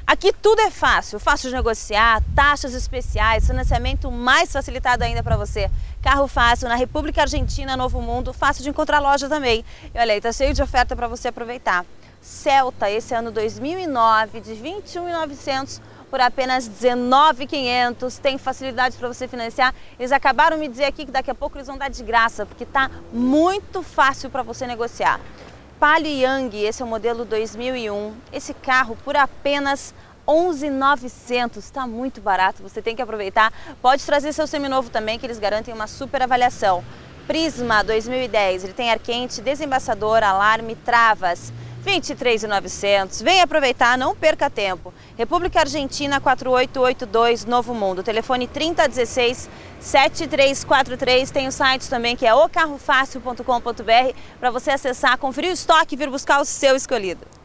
Aqui tudo é fácil, fácil de negociar, taxas especiais, financiamento mais facilitado ainda para você. Carro fácil na República Argentina, Novo Mundo, fácil de encontrar loja também. E olha aí, tá cheio de oferta para você aproveitar. Celta, esse ano 2009, de 21.900 por apenas 19.500, tem facilidade para você financiar. Eles acabaram de me dizer aqui que daqui a pouco eles vão dar de graça, porque tá muito fácil para você negociar. Palio Yang, esse é o modelo 2001, esse carro por apenas 11.900, está muito barato, você tem que aproveitar. Pode trazer seu seminovo também, que eles garantem uma super avaliação. Prisma 2010, ele tem ar quente, desembaçador, alarme, travas, 23.900. Vem aproveitar, não perca tempo. República Argentina 4882, Novo Mundo. Telefone 3016-7343. Tem o site também que é ocarrofacil.com.br para você acessar, conferir o estoque e vir buscar o seu escolhido.